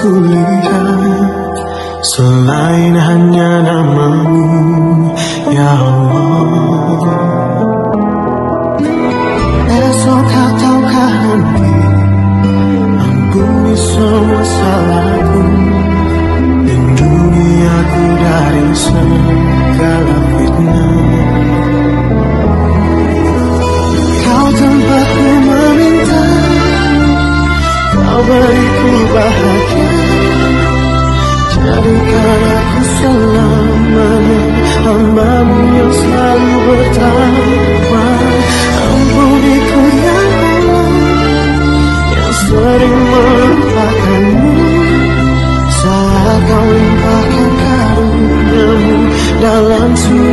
kulihat selain hanya namamu, ya Allah. Esok ataukah nanti ampuni semua salahku, lindungi aku dari segala fitnah. Kau tempatku meminta, kau beriku bahagia, jadikan aku selamanya hamba-Mu yang selalu bertakwa. Ampuniku ya Allah, yang sering melupakan-Mu saat Kau limpahkan karunia-Mu dalam